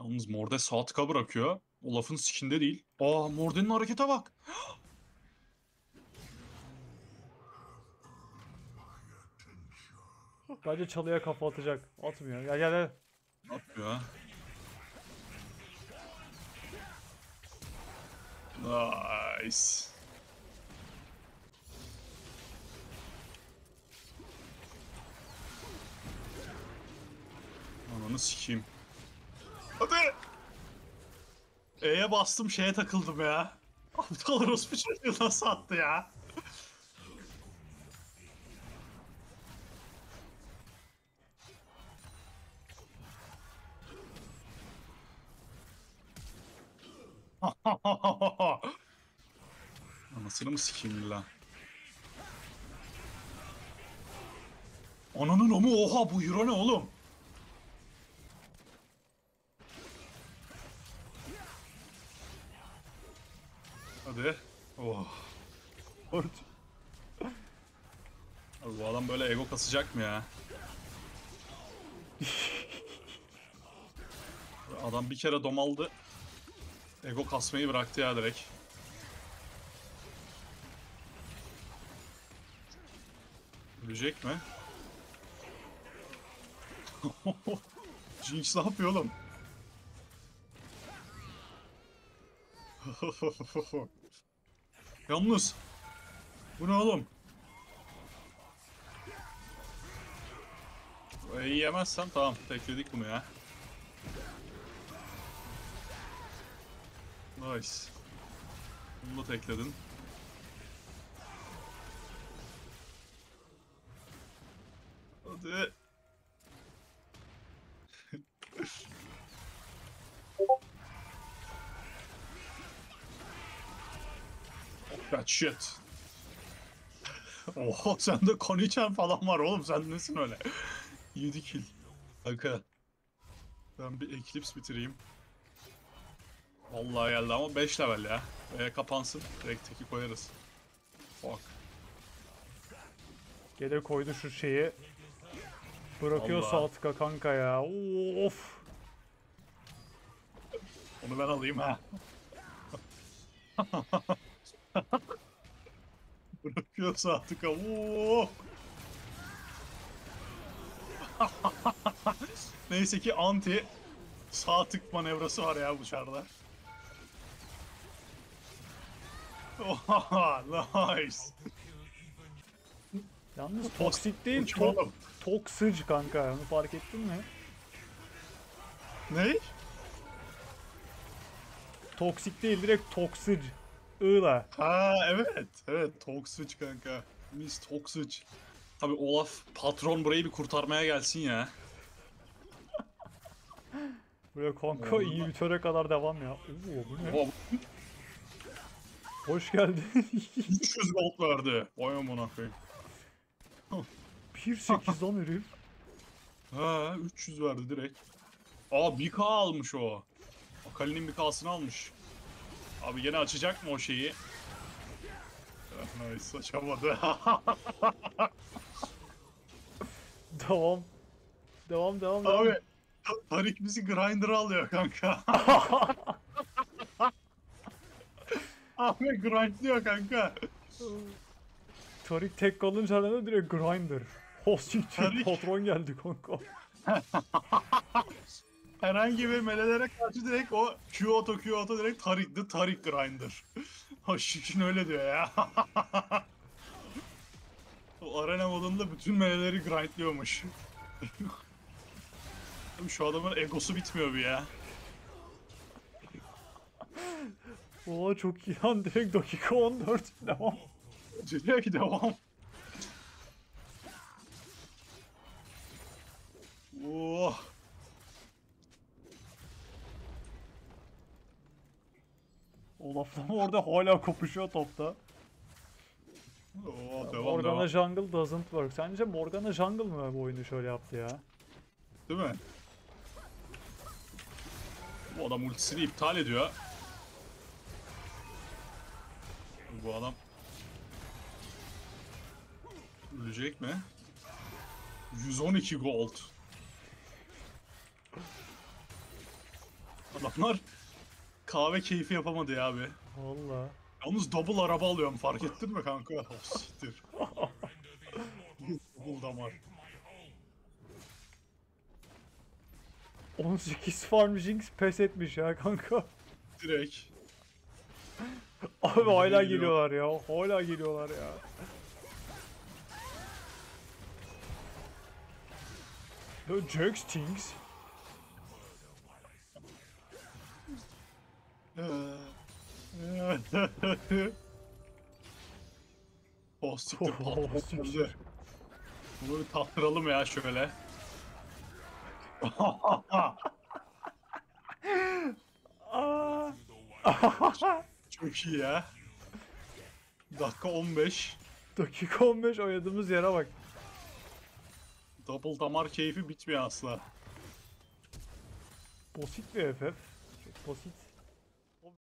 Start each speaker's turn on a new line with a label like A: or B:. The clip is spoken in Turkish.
A: Yalnız Morde sağ tıka bırakıyor. O lafın sikinde değil. Aa, Morde'nin harekete bak.
B: Bence çalıya kafa atacak. Atmıyor. Gel gel gel.
A: Ne yapıyor ha? Nice. Ananı sikeyim. Hadi. E'ye bastım, şeye takıldım ya. Aptal orospu çocuğu nasıl attı ya? Anasını mı sikeyim illa? Ananın o mu? Oha, bu hero ne oğlum? Hadi. Oh.
B: Dört.
A: Abi bu adam böyle ego kasacak mı ya? Adam bir kere domaldı. Ego kasmayı bıraktı ya direkt. Ölecek mi? Jinx ne yapıyor oğlum? Yalnız. Bu ne oğlum? İyi yemezsem tamam. Tekledik bunu ya. Nice. Bunu da tekledin. Hadi. That shit. Oha, sende Konichen falan var oğlum, sen nesin öyle? 7 kill. Kanka. Ben bir Eclipse bitireyim. Vallahi geldi ama 5 level ya. Kapansın. Direkt teki koyarız. Fuck.
B: Gelir koydu şu şeyi. Bırakıyor
A: Vallahi.
B: sağ tıka kanka ya. Of.
A: Onu ben alayım ha. Bırakıyorsa artık. Oo. Neyse ki anti sağ tık manevrası var ya bu çarda. Oha, nice.
B: Yalnız toksik değil,
A: Uçma oğlum.
B: toksıc kanka. Onu fark ettin mi?
A: Ne?
B: Toksik değil, direkt toksıc. I'la.
A: Ha, evet. Evet, Toxic kanka. Miss Toxic. Tabii Olaf patron burayı bir kurtarmaya gelsin ya.
B: Böyle kanka
A: Vallahi.
B: iyi bitöre kadar devam ya. Oo, bu ne?
A: Oha,
B: Hoş geldin.
A: 300 gold verdi. Vay amına koyayım.
B: 1.8 lan herif.
A: Ha, 300 verdi direkt. Aa, 1K almış o. Akali'nin 1K'sını almış. Abi gene açacak mı o şeyi? Nice, açamadı.
B: Devam. Devam devam devam.
A: Abi, Tarik bizi Grinder'a alıyor kanka. Abi grindliyor kanka.
B: Tarik tek kalınca da direkt grinder. Hosting
A: Tarik.
B: patron geldi kanka.
A: Herhangi bir melelere karşı direkt o Q auto direkt Tarik, Tarik Grinder. Ha, Şikin öyle diyor ya. O arena modunda bütün meleleri grindliyormuş. Abi şu adamın egosu bitmiyor bir ya.
B: Oha çok iyi lan, direkt dakika 14. Devam.
A: Direkt devam. Oh.
B: Olaf'la orada hala kopuşuyor topta.
A: Oh, devam
B: Morgana
A: devam.
B: Jungle doesn't work. Sence Morgana Jungle mı bu oyunu şöyle yaptı ya?
A: Değil mi? Bu adam ultisini iptal ediyor. Bu adam ölecek mi? 112 gold. Adamlar kahve keyfi yapamadı ya abi.
B: Valla.
A: Yalnız double araba alıyorum, fark ettin mi kanka? Oh, siktir. Double damar.
B: 18 farm Jinx pes etmiş ya kanka.
A: Direkt.
B: Abi hala
A: geliyor.
B: geliyorlar ya. Hala geliyorlar ya. The Jax Things.
A: Oh siktir,
B: Oh,
A: patladı.
B: siktir.
A: Bunu bir tattıralım ya şöyle.
B: Aa.
A: Çok iyi ya. Dakika 15.
B: Dakika 15 oynadığımız yere bak.
A: Double damar keyfi bitmiyor asla.
B: Basit bir FF. Çok basit.